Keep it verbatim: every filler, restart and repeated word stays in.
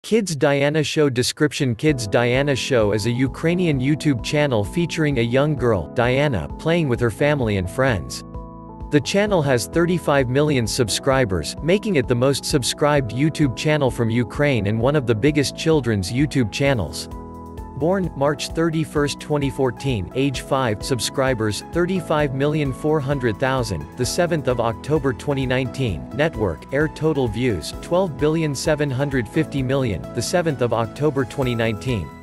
Kids Diana Show description. Kids Diana Show is a Ukrainian YouTube channel featuring a young girl, Diana, playing with her family and friends. The channel has thirty-five million subscribers, making it the most subscribed YouTube channel from Ukraine and one of the biggest children's YouTube channels. Born March thirty-first twenty fourteen, age five, subscribers thirty-five million four hundred thousand, the seventh of October twenty nineteen, network air total views twelve billion seven hundred fifty million, the seventh of October twenty nineteen.